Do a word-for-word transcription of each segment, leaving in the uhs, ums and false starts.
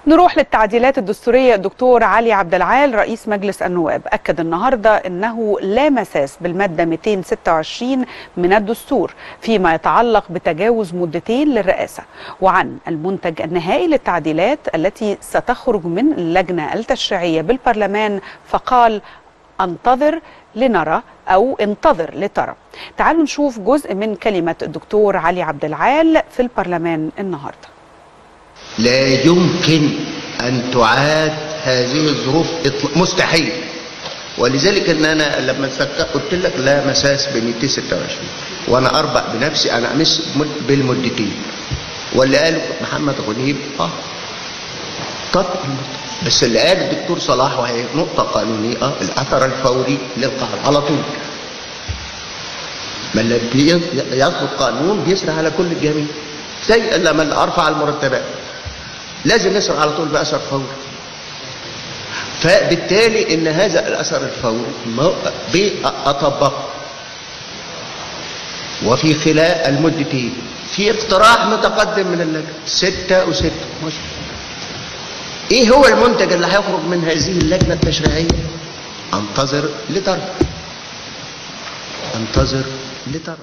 نروح للتعديلات الدستورية. الدكتور علي عبد العال رئيس مجلس النواب أكد النهاردة أنه لا مساس بالمادة مئتين وستة وعشرين من الدستور فيما يتعلق بتجاوز مدتين للرئاسة، وعن المنتج النهائي للتعديلات التي ستخرج من اللجنة التشريعية بالبرلمان، فقال: انتظر لنرى أو انتظر لترى. تعالوا نشوف جزء من كلمة الدكتور علي عبد العال في البرلمان النهاردة. لا يمكن أن تعاد هذه الظروف، مستحيل. ولذلك ان انا لما قلت لك لا مساس ب مئتين وستة وعشرين وانا اربع بنفسي، انا امس بالمدتين، واللي قاله محمد غنيم اه طبق المدة، بس اللي قال الدكتور صلاح وهي نقطه قانونيه اه الاثر الفوري للقهر على طول. ما اللي يصدر قانون بيسري على كل الجميع، زي لما ارفع المرتبات لازم نسرع على طول باثر فوري. فبالتالي ان هذا الاثر الفوري بأطبقه وفي خلال المدتين في اقتراح متقدم من اللجنه ستة وستة. ايه هو المنتج اللي هيخرج من هذه اللجنه التشريعيه؟ انتظر لترى، انتظر لترى.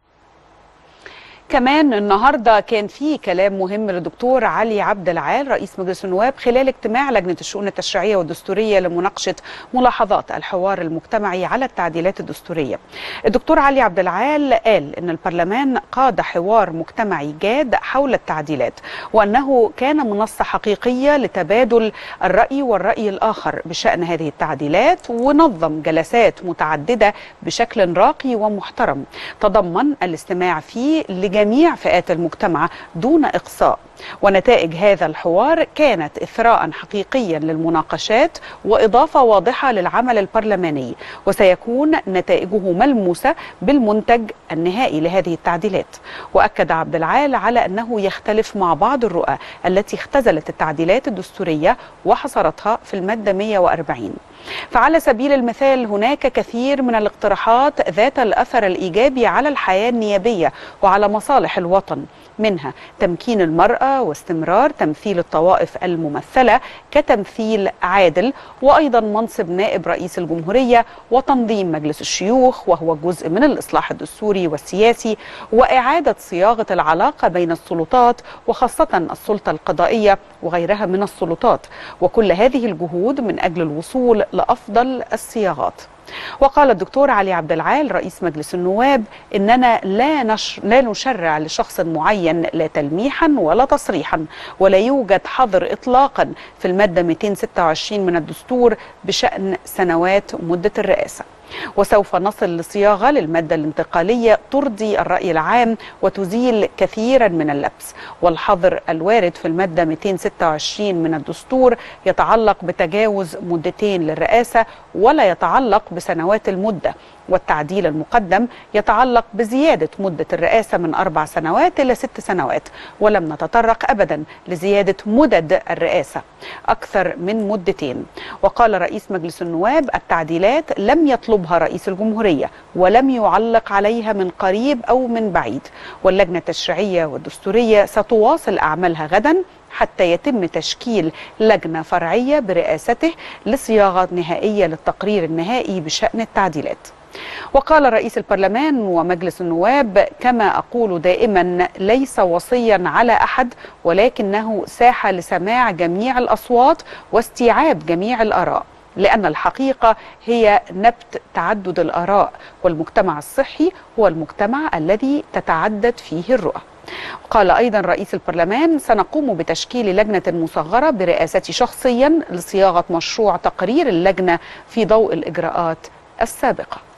كمان النهارده كان في كلام مهم للدكتور علي عبد العال رئيس مجلس النواب خلال اجتماع لجنة الشؤون التشريعية والدستورية لمناقشة ملاحظات الحوار المجتمعي على التعديلات الدستورية. الدكتور علي عبد العال قال إن البرلمان قاد حوار مجتمعي جاد حول التعديلات، وأنه كان منصة حقيقية لتبادل الرأي والرأي الآخر بشأن هذه التعديلات، ونظم جلسات متعددة بشكل راقي ومحترم تضمن الاستماع فيه لجميع جميع فئات المجتمع دون إقصاء. ونتائج هذا الحوار كانت إثراء حقيقيا للمناقشات وإضافة واضحة للعمل البرلماني، وسيكون نتائجه ملموسة بالمنتج النهائي لهذه التعديلات. وأكد عبد العال على أنه يختلف مع بعض الرؤى التي اختزلت التعديلات الدستورية وحصرتها في المادة مئة وأربعين. فعلى سبيل المثال هناك كثير من الاقتراحات ذات الأثر الإيجابي على الحياة النيابية وعلى مصالح الوطن، منها تمكين المرأة واستمرار تمثيل الطوائف الممثلة كتمثيل عادل، وأيضا منصب نائب رئيس الجمهورية، وتنظيم مجلس الشيوخ وهو جزء من الإصلاح الدستوري والسياسي، وإعادة صياغة العلاقة بين السلطات وخاصة السلطة القضائية وغيرها من السلطات، وكل هذه الجهود من أجل الوصول لأفضل الصياغات. وقال الدكتور علي عبد العال رئيس مجلس النواب إننا لا, نشر لا نشرع لشخص معين لا تلميحا ولا تصريحا، ولا يوجد حظر إطلاقا في المادة مئتين وستة وعشرين من الدستور بشأن سنوات مدة الرئاسة. وسوف نصل لصياغة للمادة الانتقالية ترضي الرأي العام وتزيل كثيرا من اللبس. والحظر الوارد في المادة مئتين وستة وعشرين من الدستور يتعلق بتجاوز مدتين للرئاسة ولا يتعلق بسنوات المدة، والتعديل المقدم يتعلق بزيادة مدة الرئاسة من أربع سنوات إلى ست سنوات، ولم نتطرق أبدا لزيادة مدد الرئاسة أكثر من مدتين. وقال رئيس مجلس النواب التعديلات لم يطلبها رئيس الجمهورية ولم يعلق عليها من قريب أو من بعيد، واللجنة التشريعية والدستورية ستواصل أعمالها غدا حتى يتم تشكيل لجنة فرعية برئاسته لصياغة نهائية للتقرير النهائي بشأن التعديلات. وقال رئيس البرلمان ومجلس النواب: كما أقول دائما ليس وصيا على أحد، ولكنه ساحة لسماع جميع الأصوات واستيعاب جميع الآراء، لأن الحقيقة هي نبت تعدد الآراء، والمجتمع الصحي هو المجتمع الذي تتعدد فيه الرؤى. قال أيضا رئيس البرلمان: سنقوم بتشكيل لجنة مصغرة برئاستي شخصيا لصياغة مشروع تقرير اللجنة في ضوء الإجراءات السابقة.